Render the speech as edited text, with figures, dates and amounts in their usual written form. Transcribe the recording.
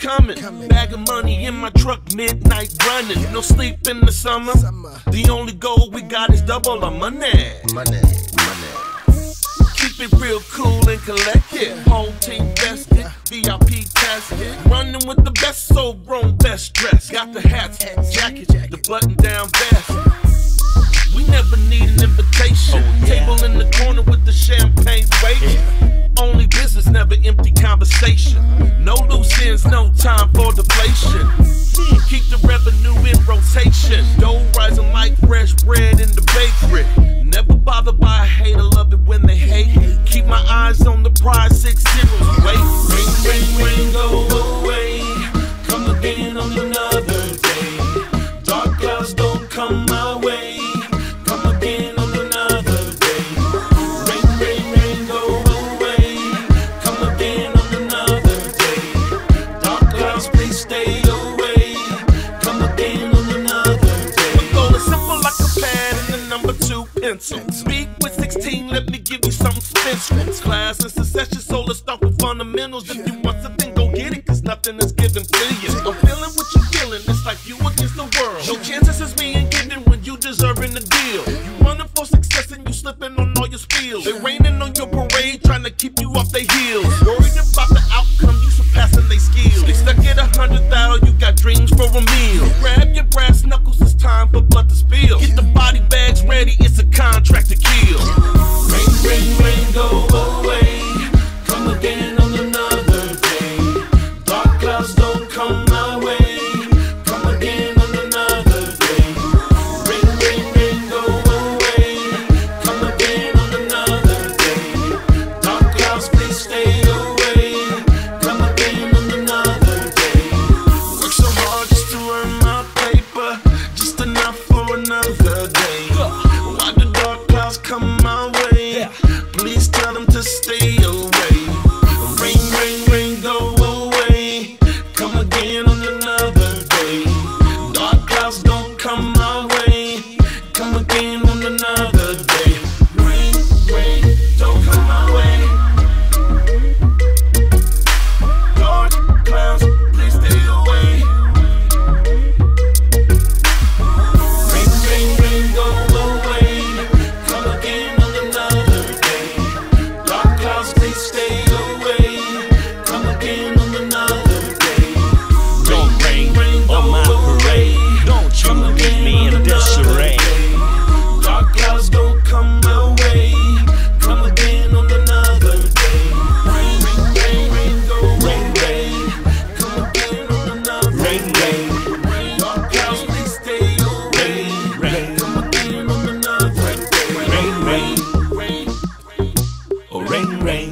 coming. Bag of money in my truck, midnight running. No sleep in the summer. The only goal we got is double our money. Keep it real cool and collected. Whole team vested, VIP casket. Running with the best, so grown, best dressed. Got the hats, jackets, the button down vest. We never need an invitation. Table in the corner with the champagne waiting. Only business, never empty conversation. No loose ends, no time for deflation. Keep the revenue in rotation. Dough rising like fresh bread in the bakery. Never bothered by a hater, love it when they hate. Keep my eyes on the prize, 6 zeros. Wait, ring, ring, ring, go away. Come again on another day. Dark clouds don't come my way. Come again on another day. Ring, ring, ring, go away. Come again on another day. Dark clouds, please stay away. Come again on another day. My goal is simple like a pad and the number 2 pencil. Speak with 16, let me give you something special. Class and succession, so let's start with fundamentals. If you want something, go get it, cause nothing is given to you. I'm feeling what you're feeling, it's like you against the world. No chances is being given when you deserving the deal. You running for success and you slipping on all your spills. They raining on your parade, trying to keep you off their heels. Worried about the outcome, you surpassing their skills. They stuck at 100,000, you got dreams for a meal. Grab your brass knuckles, it's time for blood to spill. Get the body bags ready, it's a contract to kill. Ring, ring, ring, go away. Come again on another day. Dark clouds don't come my way. Come again on another day. Ring, ring, ring, go away. Come again on another day. Dark clouds, please stay away. Come again on another day. Work so hard just to earn my paper, just enough for another day. Why do dark clouds come my way? Please tell them to stay away. Ring, ring, ring, go away. Come again on another day. Dark clouds don't come my way. Come again on another day. Ring, ring, don't come my way. Dark clouds, please stay away. Ring, ring, ring, go away. Come again on another day. Dark clouds, please stay away. Come again on another day. Don't rain on my parade. Don't you leave me in disarray. Dark clouds don't come my way. Come again on another day. Rain, rain, rain, go away. Come again on another day. Dark clouds, please stay away. Come again on another day. Rain, rain, Rain, oh rain, rain.